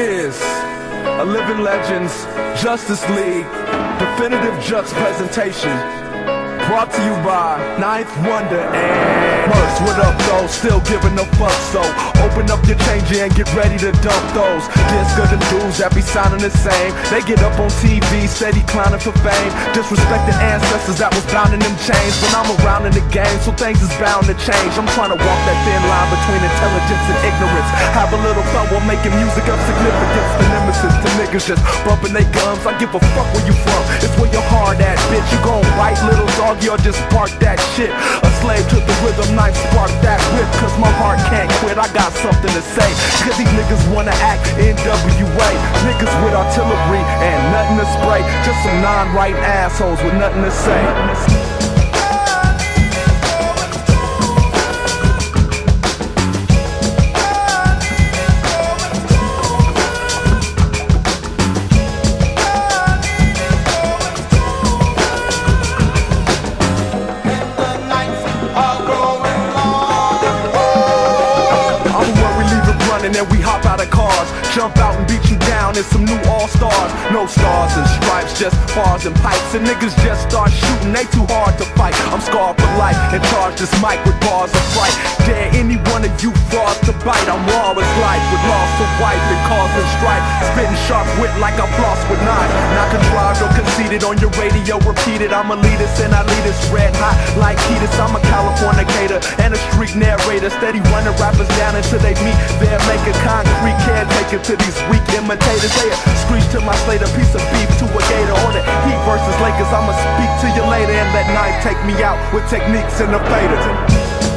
is a Living Legends Justice League definitive Jux presentation, brought to you by Ninth Wonder and Murs. What up, though? Still giving a fuck, so open up your changer and get ready to dump those. Just good them dudes that be sounding the same. They get up on TV, steady clowning for fame. Disrespecting ancestors that was bound in them chains. When I'm around in the game, so things is bound to change. I'm trying to walk that thin line between intelligence and ignorance. Have a little fun while making music of significance. The nemesis to niggas just bumping they gums. I give a fuck where you from, it's where your heart at, bitch. You gon' bite, little dog, or just bark that shit. A slave to the rhythm, knife spark that whip. Cause my heart can't quit, I got something to say. Cause these niggas wanna act N.W.A. Niggas with artillery and nothing to spray. Just some non-right assholes with nothing to say. And then we hop out of cars, jump out and beat you down in some new all-stars. No stars and stripes, just bars and pipes. And niggas just start shooting, they too hard to fight. I'm scarred for life and charge this mic with bars of fright. Dare any one of you frauds to bite. I'm raw as life with loss of wife and causing strife. Spitting sharp wit like I floss with knives. Not contrived or conceited, on your radio repeated. I'm a elitist and I lead us red hot like Heatus. I'm a Californicator and a street narrator. Steady running rappers down until they meet their make a concrete caretaker to these weak imitators. They screech to my slate, a piece of beef to a gator. On the Heat versus Lakers, I'ma speak to you later and let Knife take me out with techniques and the fader.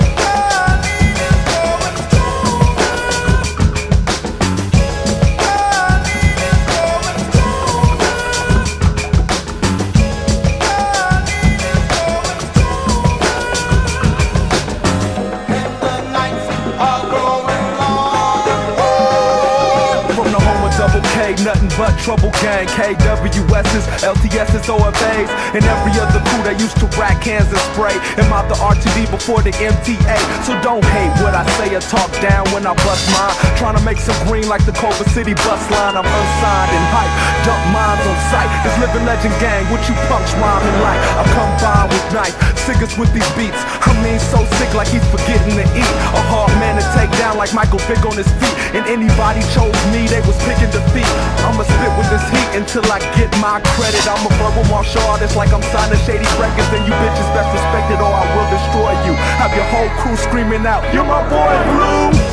Nothing but trouble gang, KWS's, LTS's, OFA's, and every other crew that used to rack cans and spray. And out the RTD before the MTA. So don't hate what I say or talk down when I bust mine. Trying to make some green like the Culver City bus line. I'm unsigned and hype, dump mines on sight. This Living Legend gang, what you punks rhyming like? I come by with knife, sickest with these beats. I mean so sick like he's forgetting to eat. A hard man to take down like Michael Vick on his feet. And anybody chose me, they was picking defeat. I'ma spit with this heat until I get my credit. I'm a verbal martial artist like I'm signing shady records. And you bitches best respected or I will destroy you. Have your whole crew screaming out, you're my boy Blue.